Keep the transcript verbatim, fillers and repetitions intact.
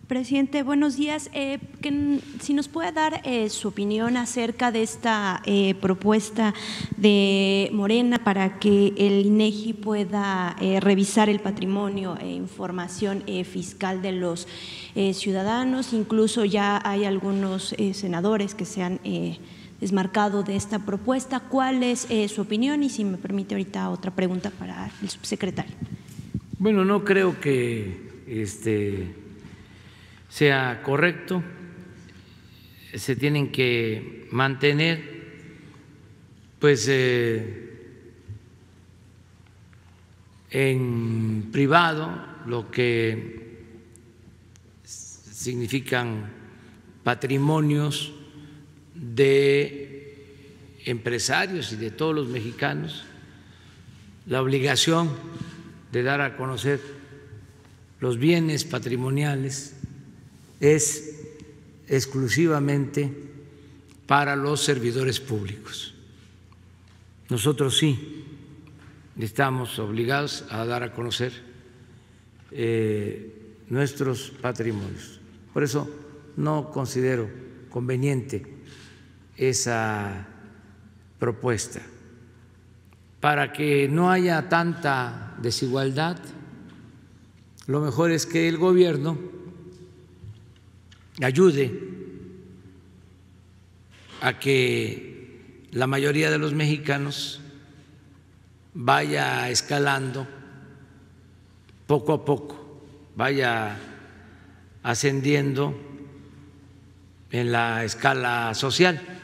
Presidente, buenos días. Eh, que, si nos puede dar eh, su opinión acerca de esta eh, propuesta de Morena para que el INEGI pueda eh, revisar el patrimonio e información eh, fiscal de los eh, ciudadanos. Incluso ya hay algunos eh, senadores que se han eh, desmarcado de esta propuesta. ¿Cuál es eh, su opinión? Y si me permite ahorita otra pregunta para el subsecretario. Bueno, no creo que este sea correcto, se tienen que mantener pues eh, en privado lo que significan patrimonios de empresarios y de todos los mexicanos, la obligación de dar a conocer los bienes patrimoniales es exclusivamente para los servidores públicos. Nosotros sí estamos obligados a dar a conocer eh, nuestros patrimonios. Por eso no considero conveniente esa propuesta. Para que no haya tanta desigualdad, lo mejor es que el gobierno ayude a que la mayoría de los mexicanos vaya escalando poco a poco, vaya ascendiendo en la escala social.